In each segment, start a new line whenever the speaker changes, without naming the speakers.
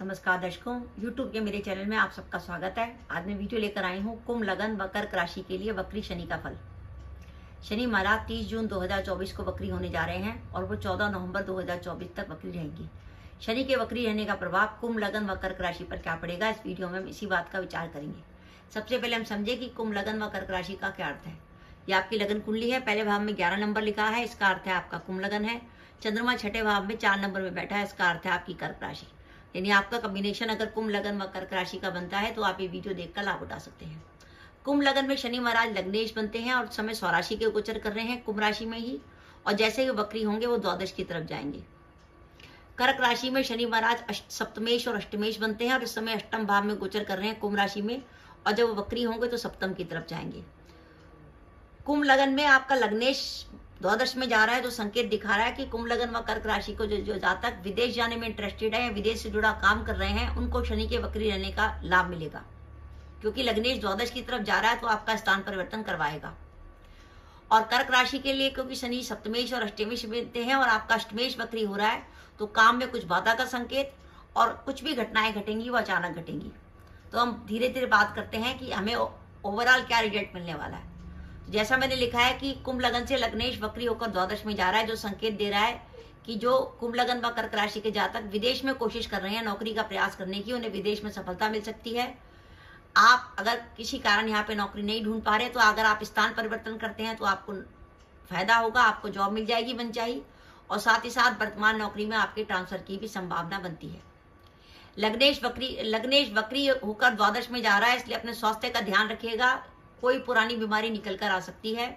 नमस्कार दर्शकों, YouTube के मेरे चैनल में आप सबका स्वागत है। आज मैं वीडियो लेकर आई हूँ कुंभ लगन व कर्क राशि के लिए वक्री शनि का फल। शनि महाराज 30 जून 2024 को वक्री होने जा रहे हैं और वो 14 नवंबर 2024 तक वक्री रहेंगी। शनि के वक्री रहने का प्रभाव कुंभ लगन व कर्क राशि पर क्या पड़ेगा, इस वीडियो में हम इसी बात का विचार करेंगे। सबसे पहले हम समझे कि कुंभ लगन व कर्क राशि का क्या अर्थ है। यह आपकी लगन कुंडली है, पहले भाव में 11 नंबर लिखा है, इसका अर्थ है आपका कुंभ लगन है। चंद्रमा छठे भाव में 4 नंबर में बैठा है, इसका अर्थ है आपकी कर्क राशि। यानी आपका कॉम्बिनेशन अगर कुंभ लगन व कर्क राशि का बनता है तो आप ये वीडियो देखकर लाभ उठा सकते हैं। कुंभ लगन में शनि महाराज लग्नेश बनते हैं और समय स्वराशि के गोचर कर रहे हैं कुंभ राशि में ही, और जैसे ही वक्री होंगे वो द्वादश की तरफ जाएंगे। कर्क राशि में शनि महाराज सप्तमेश और अष्टमेश बनते हैं और इस समय अष्टम भाव में गोचर कर रहे हैं कुंभ राशि में, और जब वो वक्री होंगे तो सप्तम की तरफ जाएंगे। कुंभ लगन में आपका लग्नेश द्वादश में जा रहा है, जो संकेत दिखा रहा है कि कुंभ लगन व कर्क राशि को जो जातक विदेश जाने में इंटरेस्टेड है या विदेश से जुड़ा काम कर रहे हैं, उनको शनि के वक्री रहने का लाभ मिलेगा, क्योंकि लग्नेश द्वादश की तरफ जा रहा है तो आपका स्थान परिवर्तन करवाएगा। और कर्क राशि के लिए क्योंकि शनि सप्तमेश और अष्टमेश बनते हैं और आपका अष्टमेश वक्री हो रहा है, तो काम में कुछ बाधा का संकेत, और कुछ भी घटनाएं घटेंगी वो अचानक घटेंगी। तो हम धीरे धीरे बात करते हैं कि हमें ओवरऑल क्या रिजल्ट मिलने वाला है। जैसा मैंने लिखा है कि कुंभ लगन से लग्नेश वक्री होकर द्वादश में जा रहा है, जो संकेत दे रहा है कि जो कुंभ लगन व कर्क राशि के जातक विदेश में कोशिश कर रहे हैं नौकरी का प्रयास करने की, उन्हें विदेश में सफलता मिल सकती है। आप अगर किसी कारण यहाँ पे नौकरी नहीं ढूंढ पा रहे तो अगर आप स्थान परिवर्तन करते हैं तो आपको फायदा होगा, आपको जॉब मिल जाएगी मनचाही, और साथ ही साथ वर्तमान नौकरी में आपके ट्रांसफर की भी संभावना बनती है। लग्नेश वक्री होकर द्वादश में जा रहा है, इसलिए अपने स्वास्थ्य का ध्यान रखिएगा, कोई पुरानी बीमारी निकल कर आ सकती है।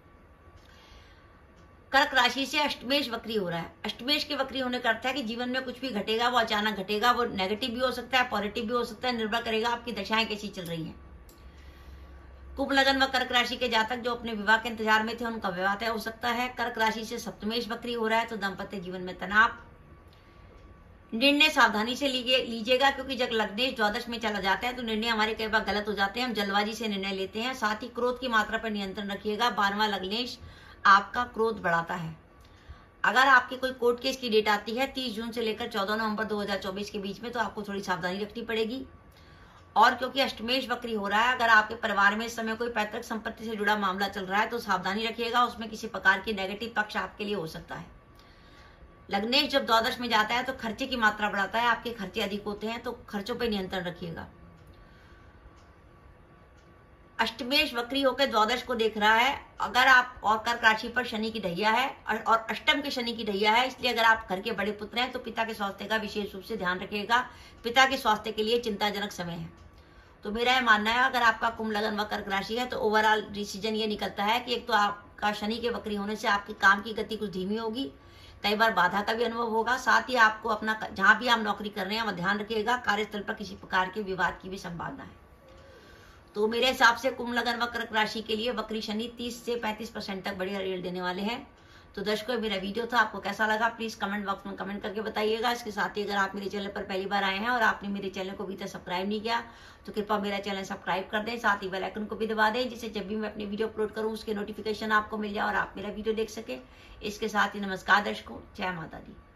कर्क राशि से अष्टमेश वक्री हो रहा है। अष्टमेश के वक्री होने का अर्थ है कि जीवन में कुछ भी घटेगा वो अचानक घटेगा, वो नेगेटिव भी हो सकता है, पॉजिटिव भी हो सकता है, निर्भर करेगा आपकी दशाएं कैसी चल रही हैं। कुंभ लगन व कर्क राशि के जातक जो अपने विवाह के इंतजार में थे, उनका विवाह तय हो सकता है। कर्क राशि से सप्तमेश वक्री हो रहा है तो दाम्पत्य जीवन में तनाव। निर्णय सावधानी से लीजिएगा, क्योंकि जब लग्नेश द्वादश में चला जाता है तो निर्णय हमारे कई बार गलत हो जाते हैं, हम जल्दबाजी से निर्णय लेते हैं। साथ ही क्रोध की मात्रा पर नियंत्रण रखिएगा। 12वां लग्नेश आपका क्रोध बढ़ाता है। अगर आपकी कोई कोर्ट केस की डेट आती है 30 जून से लेकर 14 नवंबर 2024 के बीच में, तो आपको थोड़ी सावधानी रखनी पड़ेगी। और क्योंकि अष्टमेश वक्री हो रहा है, अगर आपके परिवार में इस समय कोई पैतृक संपत्ति से जुड़ा मामला चल रहा है तो सावधानी रखिएगा, उसमें किसी प्रकार की नेगेटिव पक्ष आपके लिए हो सकता है। लग्नेश जब द्वादश में जाता है तो खर्चे की मात्रा बढ़ाता है, आपके खर्चे अधिक होते हैं, तो खर्चों पर नियंत्रण रखिएगा। अष्टमेश वक्री होकर द्वादश को देख रहा है, अगर आप और कर्क राशि पर शनि की ढैया है और अष्टम के शनि की ढैया है, इसलिए अगर आप घर के बड़े पुत्र हैं तो पिता के स्वास्थ्य का विशेष रूप से ध्यान रखिएगा। पिता के स्वास्थ्य के लिए चिंताजनक समय है। तो मेरा यह मानना है, अगर आपका कुंभ लगन व कर्क राशि है तो ओवरऑल डिसीजन ये निकलता है कि एक तो आपका शनि के वक्री होने से आपके काम की गति कुछ धीमी होगी, कई बार बाधा का भी अनुभव होगा। साथ ही आपको अपना जहां भी आप नौकरी कर रहे हैं वहां ध्यान रखिएगा, कार्यस्थल पर किसी प्रकार के विवाद की भी संभावना है। तो मेरे हिसाब से कुंभ लगन व कर्क राशि के लिए वक्री शनि 30 से 35% तक बढ़िया रिजल्ट देने वाले हैं। तो दर्शकों, मेरा वीडियो था, आपको कैसा लगा प्लीज कमेंट बॉक्स में कमेंट करके बताइएगा। इसके साथ ही अगर आप मेरे चैनल पर पहली बार आए हैं और आपने मेरे चैनल को अभी तक सब्सक्राइब नहीं किया तो कृपया मेरा चैनल सब्सक्राइब कर दें, साथ ही बेल आइकन को भी दबा दें, जिससे जब भी मैं अपनी वीडियो अपलोड करूं उसके नोटिफिकेशन आपको मिल जाए और आप मेरा वीडियो देख सके। इसके साथ ही नमस्कार दर्शकों, जय माता दी।